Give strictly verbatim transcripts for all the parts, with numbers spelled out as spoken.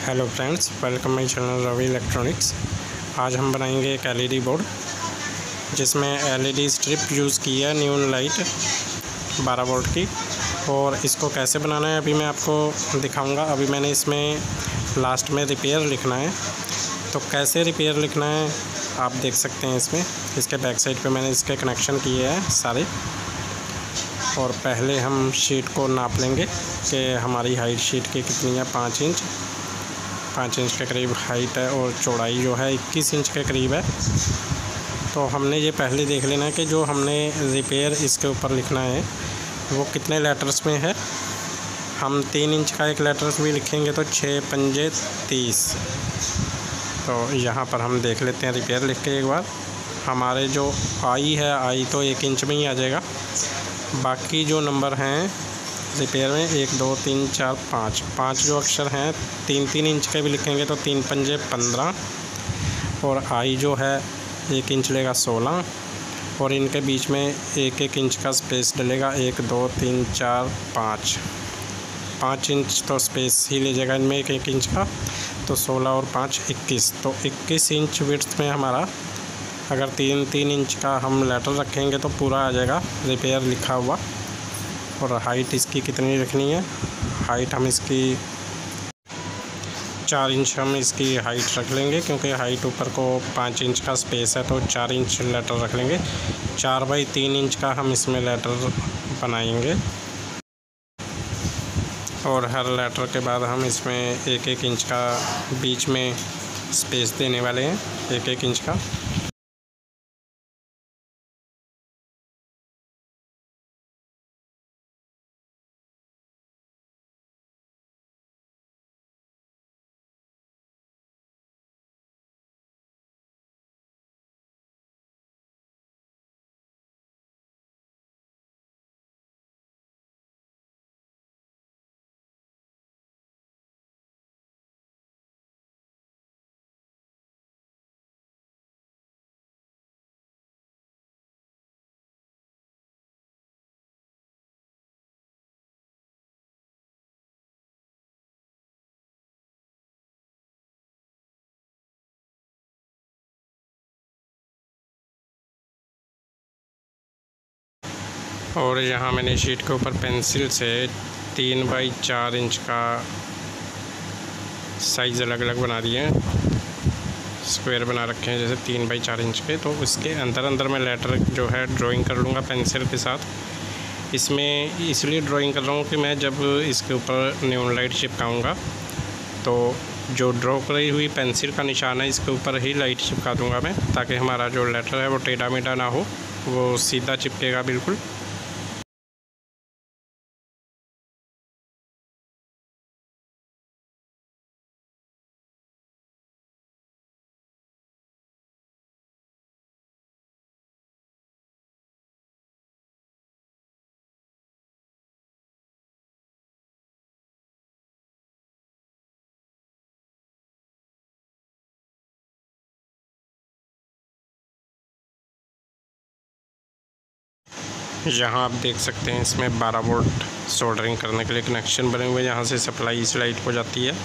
Hello friends, welcome my channel Ravi electronics. आज हम बनाएंगे एक एलईडी बोर्ड जिसमें एलईडी स्ट्रिप यूज़ की है न्यून लाइट बारह वोल्ट की। और इसको कैसे बनाना है अभी मैं आपको दिखाऊंगा। अभी मैंने इसमें लास्ट में रिपेयर लिखना है, तो कैसे रिपेयर लिखना है आप देख सकते हैं। इसमें इसके बैक साइड पे मैंने इसके कनेक्शन किए हैं सारे। और पहले हम शीट को नाप लेंगे कि हमारी हाइट शीट की कितनी है। पाँच इंच पाँच इंच के करीब हाइट है और चौड़ाई जो है इक्कीस इंच के करीब है। तो हमने ये पहले देख लेना है कि जो हमने रिपेयर इसके ऊपर लिखना है वो कितने लेटर्स में है। हम तीन इंच का एक लेटर्स भी लिखेंगे तो छः पंजे तीस। तो यहाँ पर हम देख लेते हैं रिपेयर लिख के एक बार। हमारे जो आई है आई तो एक इंच में ही आ जाएगा। बाकी जो नंबर हैं रिपेयर में एक दो तीन चार पाँच पाँच जो अक्षर हैं तीन तीन इंच के भी लिखेंगे तो तीन पंजे पंद्रह। और आई जो है एक इंच लेगा सोलह। और इनके बीच में एक एक इंच का स्पेस डलेगा। एक दो तीन चार पाँच पाँच इंच तो स्पेस ही ले जाएगा इनमें एक एक इंच का। तो सोलह और पाँच इक्कीस, तो इक्कीस इंच विड्थ में हमारा अगर तीन तीन इंच का हम लेटर रखेंगे तो पूरा आ जाएगा रिपेयर लिखा हुआ। और हाइट इसकी कितनी रखनी है, हाइट हम इसकी चार इंच हम इसकी हाइट रख लेंगे, क्योंकि हाइट ऊपर को पाँच इंच का स्पेस है तो चार इंच लेटर रख लेंगे। चार बाई तीन इंच का हम इसमें लेटर बनाएंगे। और हर लेटर के बाद हम इसमें एक एक इंच का बीच में स्पेस देने वाले हैं, एक एक इंच का। और यहाँ मैंने शीट के ऊपर पेंसिल से तीन बाई चार इंच का साइज़ अलग अलग बना दिए हैं, स्क्वायर बना रखे हैं जैसे तीन बाई चार इंच के। तो उसके अंदर अंदर मैं लेटर जो है ड्राइंग कर लूँगा पेंसिल के साथ। इसमें इसलिए ड्राइंग कर रहा हूँ कि मैं जब इसके ऊपर न्यून लाइट चिपकाऊँगा तो जो ड्रॉ करी हुई पेंसिल का निशान है इसके ऊपर ही लाइट चिपका दूँगा मैं, ताकि हमारा जो लेटर है वो टेढ़ा मेढ़ा ना हो, वो सीधा चिपकेगा बिल्कुल। यहाँ आप देख सकते हैं इसमें बारह वोल्ट सोल्डरिंग करने के लिए कनेक्शन बने हुए हैं। यहाँ से सप्लाई इस लाइट हो जाती है।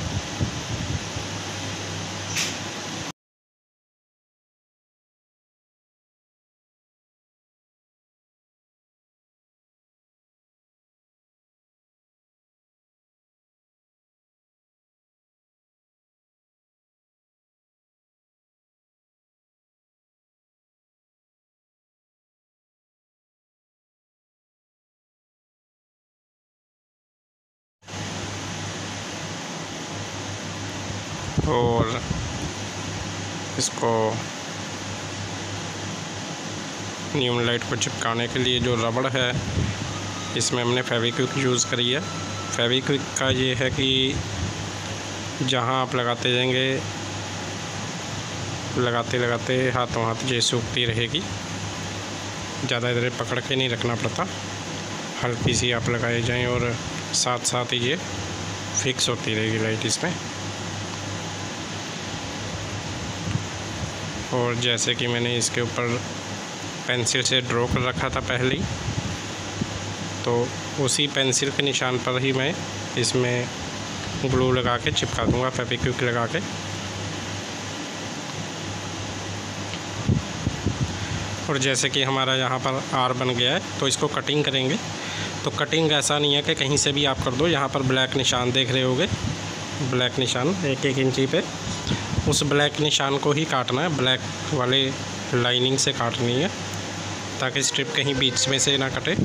और इसको न्यून लाइट को चिपकाने के लिए जो रबड़ है इसमें हमने फेविक्विक यूज़ करी है। फेविक्विक का ये है कि जहाँ आप लगाते जाएंगे लगाते लगाते हाथों हाथ ये सूखती रहेगी। ज़्यादा इधर पकड़ के नहीं रखना पड़ता, हल्की सी आप लगाए जाएं और साथ साथ ही ये फिक्स होती रहेगी लाइट इसमें। और जैसे कि मैंने इसके ऊपर पेंसिल से ड्रॉ कर रखा था पहले ही, तो उसी पेंसिल के निशान पर ही मैं इसमें ग्लू लगा के चिपका दूंगा, फेविक्विक लगा के। और जैसे कि हमारा यहाँ पर आर बन गया है, तो इसको कटिंग करेंगे। तो कटिंग ऐसा नहीं है कि कहीं से भी आप कर दो। यहाँ पर ब्लैक निशान देख रहे होगे, ब्लैक निशान एक एक इंची पे, उस ब्लैक निशान को ही काटना है, ब्लैक वाले लाइनिंग से काटनी है, ताकि स्ट्रिप कहीं बीच में से ना कटे।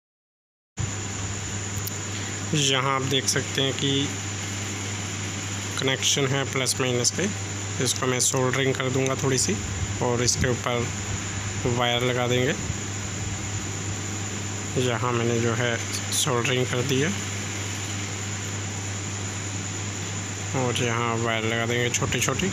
यहाँ आप देख सकते हैं कि कनेक्शन है प्लस माइनस के, इसको मैं सोल्डरिंग कर दूंगा थोड़ी सी, और इसके ऊपर वायर लगा देंगे। यहाँ मैंने जो है सोल्डरिंग कर दी है, और यहाँ वायर लगा देंगे छोटी छोटी,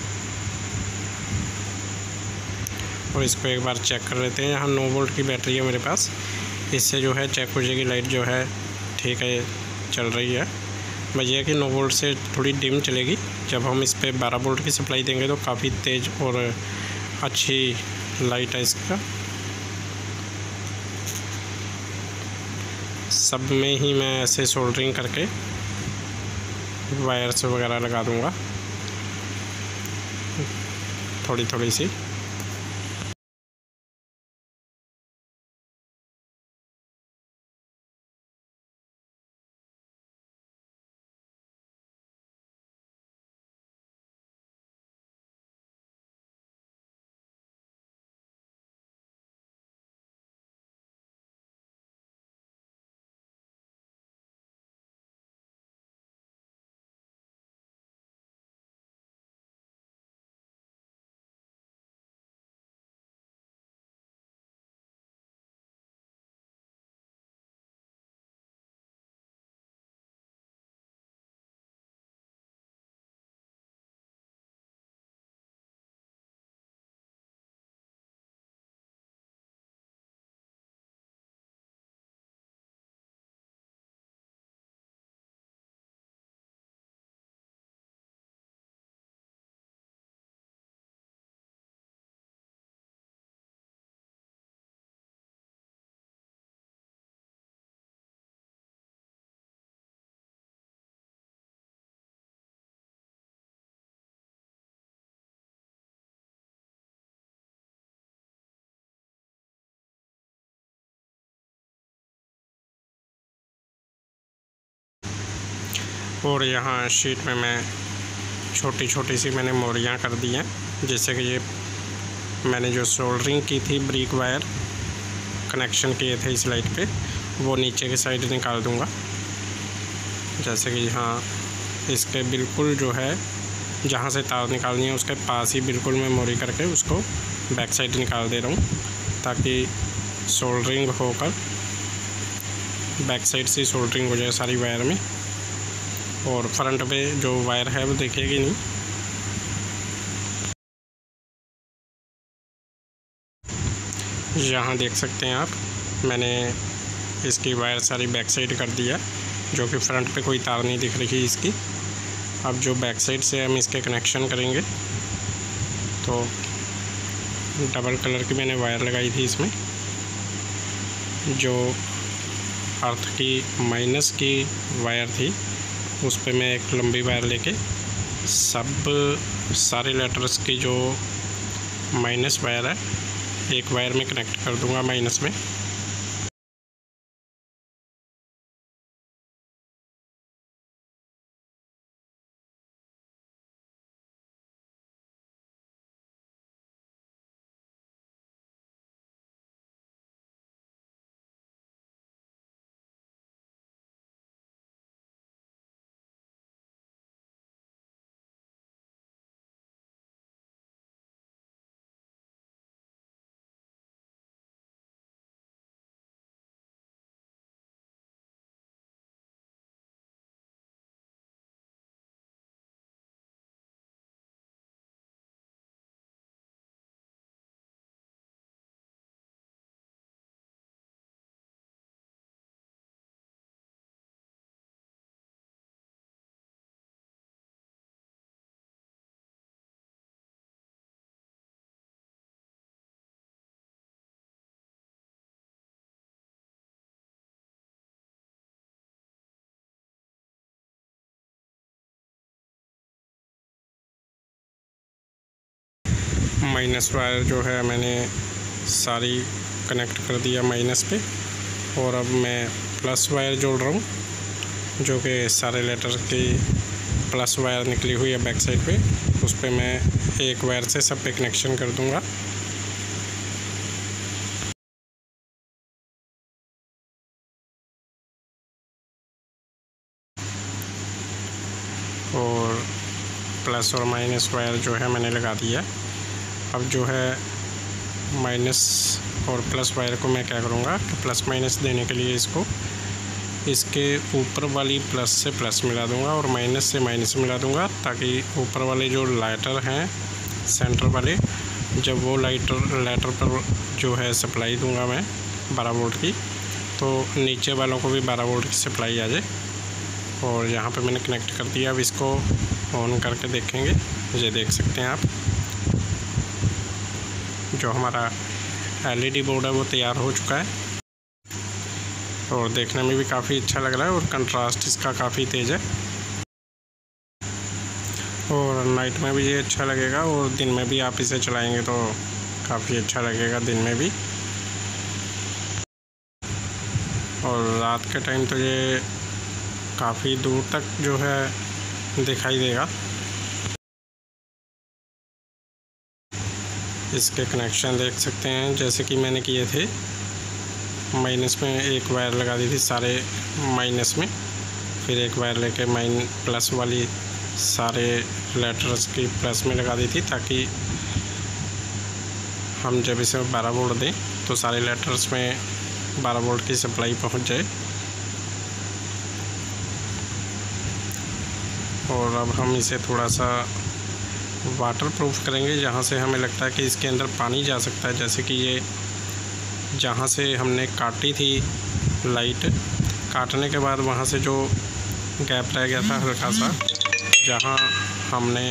और इसको एक बार चेक कर लेते हैं। यहाँ नौ वोल्ट की बैटरी है मेरे पास, इससे जो है चेक हो जाएगी लाइट जो है ठीक है चल रही है। बस ये कि नौ वोल्ट से थोड़ी डिम चलेगी, जब हम इस पर बारह वोल्ट की सप्लाई देंगे तो काफ़ी तेज़ और अच्छी लाइट है इसका। सब में ही मैं ऐसे सोल्डरिंग करके वायर्स वगैरह लगा दूंगा थोड़ी थोड़ी सी। और यहाँ शीट में मैं छोटी छोटी सी मैंने मोरियाँ कर दी हैं, जैसे कि ये मैंने जो सोल्डरिंग की थी ब्रिक वायर कनेक्शन किए थे इस लाइट पे, वो नीचे की साइड निकाल दूंगा। जैसे कि यहाँ इसके बिल्कुल जो है जहाँ से तार निकालनी है उसके पास ही बिल्कुल मैं मोरी करके उसको बैक साइड निकाल दे रहा हूँ, ताकि सोल्डरिंग होकर बैक साइड से सोल्डरिंग हो जाए सारी वायर में, और फ्रंट पे जो वायर है वो दिखेगी नहीं। यहाँ देख सकते हैं आप, मैंने इसकी वायर सारी बैक साइड कर दिया, जो कि फ्रंट पे कोई तार नहीं दिख रही इसकी। अब जो बैक साइड से हम इसके कनेक्शन करेंगे, तो डबल कलर की मैंने वायर लगाई थी इसमें, जो अर्थ की माइनस की वायर थी उस पर मैं एक लंबी वायर लेके सब सारे लेटर्स की जो माइनस वायर है एक वायर में कनेक्ट कर दूंगा माइनस में। माइनस वायर जो है मैंने सारी कनेक्ट कर दिया माइनस पे, और अब मैं प्लस वायर जोड़ रहा हूँ, जो कि सारे लेटर की प्लस वायर निकली हुई है बैक साइड पे, उस पर मैं एक वायर से सब पे कनेक्शन कर दूँगा। और प्लस और माइनस वायर जो है मैंने लगा दिया। अब जो है माइनस और प्लस वायर को मैं क्या करूँगा कि प्लस माइनस देने के लिए इसको इसके ऊपर वाली प्लस से प्लस मिला दूंगा और माइनस से माइनस मिला दूंगा, ताकि ऊपर वाले जो लाइटर हैं सेंटर वाले, जब वो लाइटर लाइटर पर जो है सप्लाई दूंगा मैं बारह वोल्ट की, तो नीचे वालों को भी बारह वोल्ट की सप्लाई आ जाए। और यहाँ पे मैंने कनेक्ट कर दिया। अब इसको ऑन करके देखेंगे। ये देख सकते हैं आप, जो हमारा एलईडी बोर्ड है वो तैयार हो चुका है और देखने में भी काफ़ी अच्छा लग रहा है और कंट्रास्ट इसका काफ़ी तेज़ है और नाइट में भी ये अच्छा लगेगा और दिन में भी आप इसे चलाएंगे तो काफ़ी अच्छा लगेगा दिन में भी। और रात के टाइम तो ये काफ़ी दूर तक जो है दिखाई देगा। इसके कनेक्शन देख सकते हैं जैसे कि मैंने किए थे। माइनस में एक वायर लगा दी थी सारे माइनस में, फिर एक वायर लेके माइन प्लस वाली सारे लेटर्स की प्लस में लगा दी थी, ताकि हम जब इसे बारह वोल्ट दें तो सारे लेटर्स में बारह वोल्ट की सप्लाई पहुंच जाए। और अब हम इसे थोड़ा सा वाटर प्रूफ करेंगे, जहाँ से हमें लगता है कि इसके अंदर पानी जा सकता है। जैसे कि ये जहाँ से हमने काटी थी लाइट, काटने के बाद वहाँ से जो गैप रह गया था हल्का सा, जहाँ हमने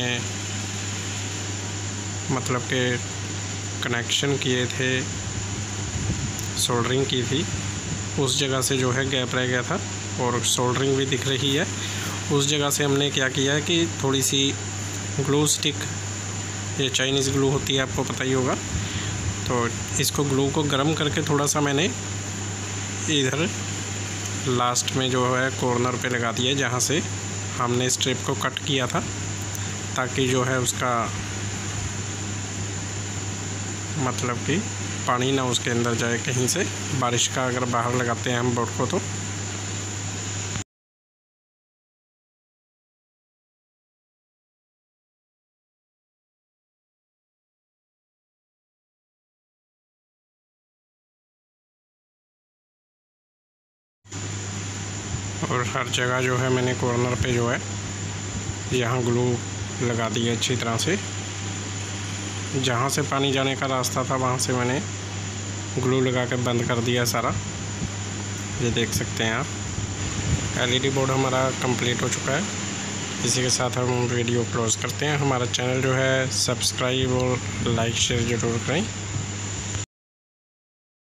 मतलब के कनेक्शन किए थे, सोल्डरिंग की थी, उस जगह से जो है गैप रह गया था और सोल्डरिंग भी दिख रही है। उस जगह से हमने क्या किया है कि थोड़ी सी ग्लू स्टिक, ये चाइनीज़ ग्लू होती है, आपको पता ही होगा, तो इसको ग्लू को गर्म करके थोड़ा सा मैंने इधर लास्ट में जो है कॉर्नर पे लगा दिया, जहाँ से हमने स्ट्रिप को कट किया था, ताकि जो है उसका मतलब कि पानी ना उसके अंदर जाए कहीं से, बारिश का अगर बाहर लगाते हैं हम बोर्ड को तो। और हर जगह जो है मैंने कॉर्नर पे जो है यहाँ ग्लू लगा दी है अच्छी तरह से। जहाँ से पानी जाने का रास्ता था वहाँ से मैंने ग्लू लगा के बंद कर दिया सारा। ये देख सकते हैं आप। एलईडी बोर्ड हमारा कंप्लीट हो चुका है। इसी के साथ हम वीडियो क्लोज़ करते हैं। हमारा चैनल जो है सब्सक्राइब और लाइक शेयर ज़रूर करें।